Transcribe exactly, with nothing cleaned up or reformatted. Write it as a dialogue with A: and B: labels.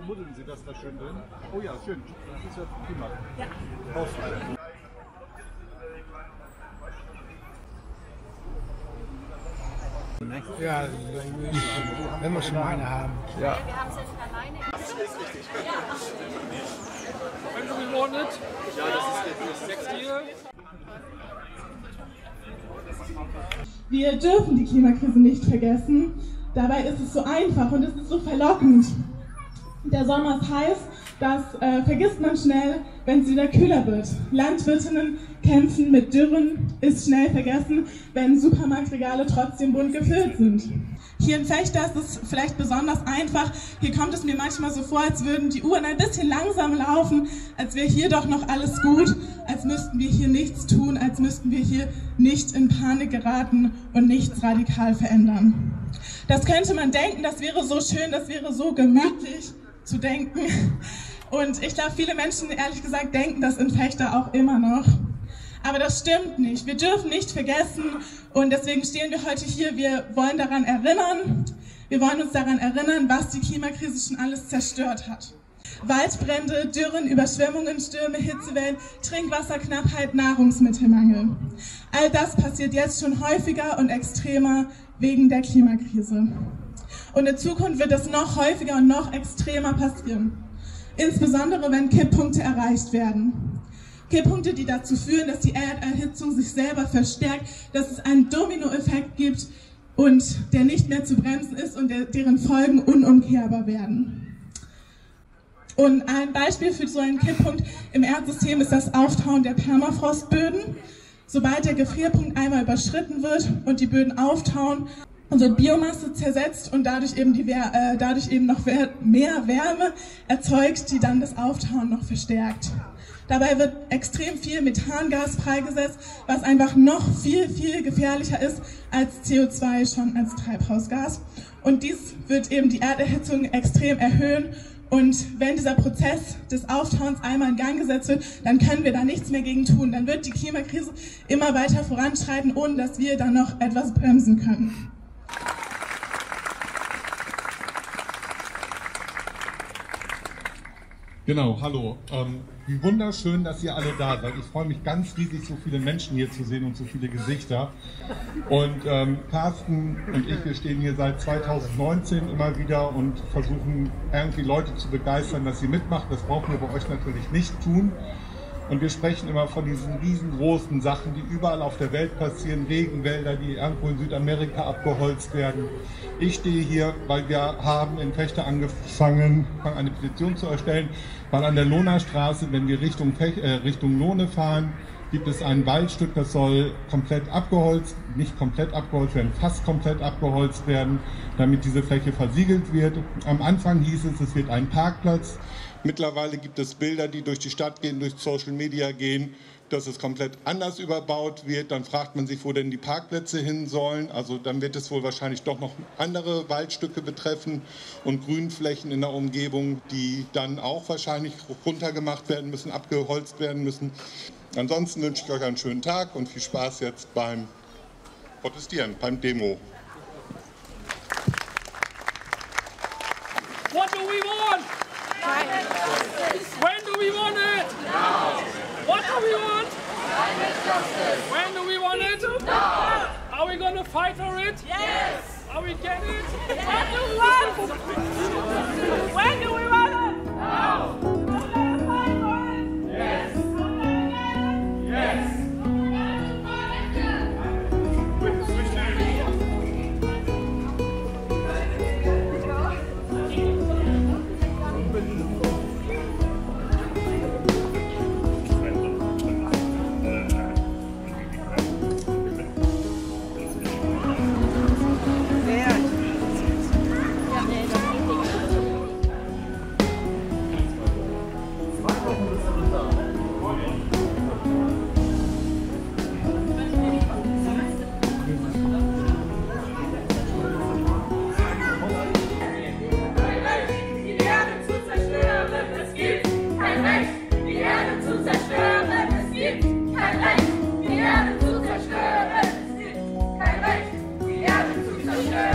A: Buddeln Sie das da schön drin? Oh ja, schön. Das ist ja prima.
B: Ja.
A: Ausfallen.
C: Ja, wenn wir schon eine haben.
A: Ja.
B: Wir haben es jetzt alleine.
A: Das ist richtig.
D: When do we want it?
A: Ja, das ist
D: Next year.
E: Wir dürfen die Klimakrise nicht vergessen. Dabei ist es so einfach und es ist so verlockend. Der Sommer ist heiß, das äh, vergisst man schnell, wenn es wieder kühler wird. Landwirtinnen kämpfen mit Dürren, ist schnell vergessen, wenn Supermarktregale trotzdem bunt gefüllt sind. Hier in Vechta ist es vielleicht besonders einfach. Hier kommt es mir manchmal so vor, als würden die Uhren ein bisschen langsam laufen, als wäre hier doch noch alles gut, als müssten wir hier nichts tun, als müssten wir hier nicht in Panik geraten und nichts radikal verändern. Das könnte man denken, das wäre so schön, das wäre so gemütlich zu denken. Und ich glaube, viele Menschen, ehrlich gesagt, denken das in Vechta auch immer noch. Aber das stimmt nicht. Wir dürfen nicht vergessen und deswegen stehen wir heute hier. Wir wollen daran erinnern, wir wollen uns daran erinnern, was die Klimakrise schon alles zerstört hat. Waldbrände, Dürren, Überschwemmungen, Stürme, Hitzewellen, Trinkwasserknappheit, Nahrungsmittelmangel. All das passiert jetzt schon häufiger und extremer wegen der Klimakrise. Und in Zukunft wird es noch häufiger und noch extremer passieren. Insbesondere, wenn Kipppunkte erreicht werden. Kipppunkte, die dazu führen, dass die Erderhitzung sich selber verstärkt, dass es einen Dominoeffekt gibt und der nicht mehr zu bremsen ist und der, deren Folgen unumkehrbar werden. Und ein Beispiel für so einen Kipppunkt im Erdsystem ist das Auftauen der Permafrostböden. Sobald der Gefrierpunkt einmal überschritten wird und die Böden auftauen, unsere Biomasse zersetzt und dadurch eben, die, äh, dadurch eben noch mehr Wärme erzeugt, die dann das Auftauen noch verstärkt. Dabei wird extrem viel Methangas freigesetzt, was einfach noch viel, viel gefährlicher ist als C O zwei schon als Treibhausgas. Und dies wird eben die Erderhitzung extrem erhöhen. Und wenn dieser Prozess des Auftauens einmal in Gang gesetzt wird, dann können wir da nichts mehr gegen tun. Dann wird die Klimakrise immer weiter voranschreiten, ohne dass wir dann noch etwas bremsen können.
A: Genau, hallo. Ähm, wie wunderschön, dass ihr alle da seid. Ich freue mich ganz riesig, so viele Menschen hier zu sehen und so viele Gesichter. Und ähm, Carsten und ich, wir stehen hier seit zweitausendneunzehn immer wieder und versuchen irgendwie Leute zu begeistern, dass sie mitmachen. Das brauchen wir bei euch natürlich nicht tun. Und wir sprechen immer von diesen riesengroßen Sachen, die überall auf der Welt passieren, Regenwälder, die irgendwo in Südamerika abgeholzt werden. Ich stehe hier, weil wir haben in Vechta angefangen, eine Petition zu erstellen, weil an der Lohner Straße, wenn wir Richtung, Fech, äh, Richtung Lohne fahren, gibt es ein Waldstück, das soll komplett abgeholzt, nicht komplett abgeholzt werden, fast komplett abgeholzt werden, damit diese Fläche versiegelt wird. Am Anfang hieß es, es wird ein Parkplatz. Mittlerweile gibt es Bilder, die durch die Stadt gehen, durch Social Media gehen, dass es komplett anders überbaut wird. Dann fragt man sich, wo denn die Parkplätze hin sollen. Also dann wird es wohl wahrscheinlich doch noch andere Waldstücke betreffen und Grünflächen in der Umgebung, die dann auch wahrscheinlich runtergemacht werden müssen, abgeholzt werden müssen. Ansonsten wünsche ich euch einen schönen Tag und viel Spaß jetzt beim Protestieren, beim Demo.
D: What do we want?
B: Climate justice.
D: When do we want it?
B: Now.
D: What do we want?
B: Climate justice.
D: When do we want it?
B: Now.
D: Are we gonna fight for it?
B: Yes.
D: Are we getting it?
B: What do we want? When do we want it? Now. We're gonna fight for it. Yes. We're gonna get it. Yes.
F: Die Erde zu zerstören, es gibt kein Recht, die Erde zu zerstören.